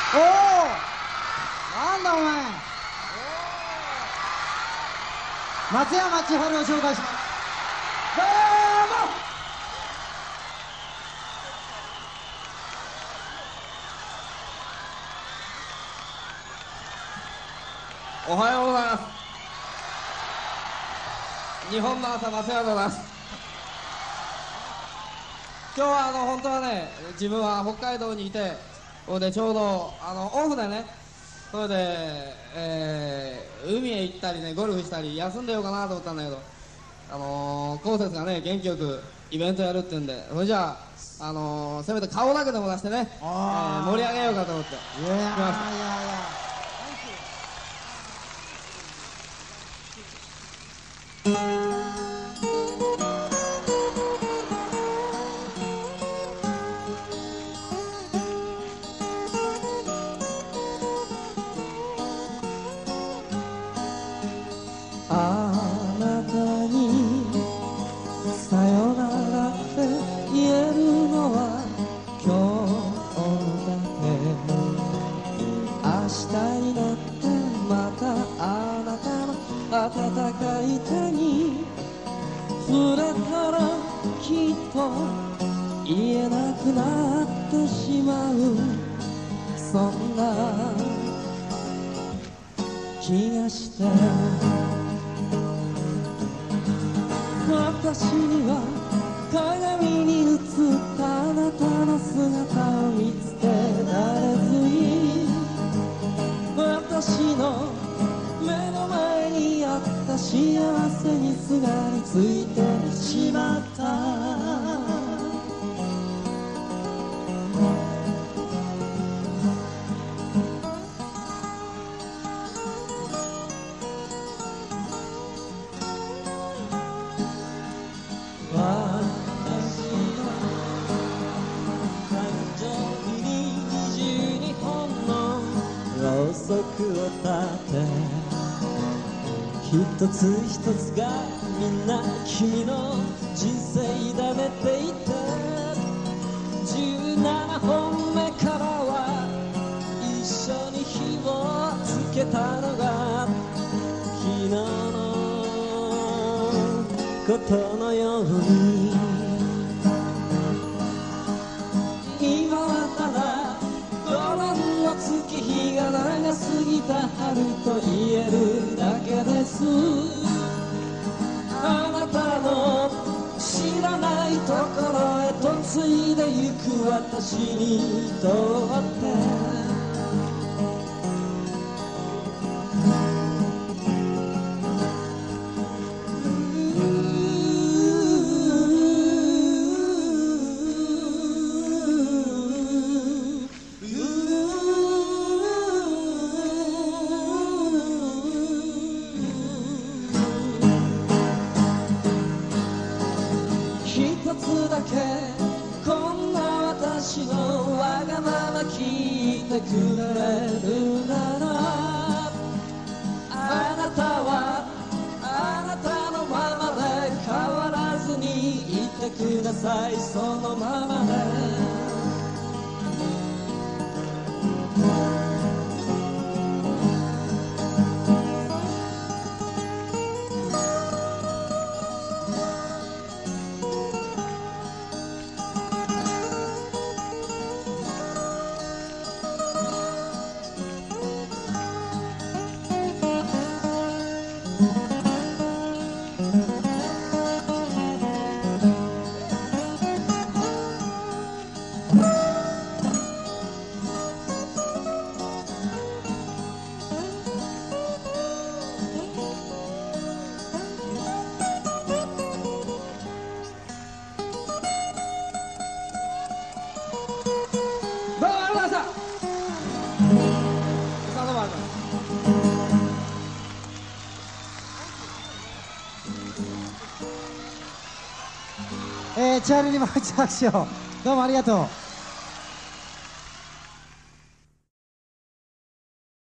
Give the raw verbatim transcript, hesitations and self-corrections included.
おお、なんだお前。松山千春を紹介します。どうも。 おはようございます。日本の朝、松山でございます。今日はあの本当はね、自分は北海道にいて、それでちょうどあのオフでね、それで、えー、海へ行ったりね、ゴルフしたり休んでようかなと思ったんだけど、あのー、高節がね、元気よくイベントやるって言うんで、それじゃあ、あのー、せめて顔だけでも出してね、えー、盛り上げようかと思って。 いやいやいやいや。 あなたにさよならって言えるのは今日だけ。明日になってまたあなたの温かい手に触れたらきっと言えなくなってしまう、そんな気がして。私には鏡に映ったあなたの姿を見つけられずに、私の目の前にあった幸せにすがりついてしまった。ろうそくを立て、一つ一つがみんな君の人生だねっていて、じゅうななほんめからは一緒に火をつけたのが昨日のことのように、今はただごめんの月日が長すぎた春と言えるだけです。あなたの知らないところへ嫁いでゆく私にとって一つだけこんな私のわがまま聞いてくれるなら、あなたはあなたのままで変わらずにいてください、そのままで。 えー、千春にもう一度拍手を。どうもありがとう。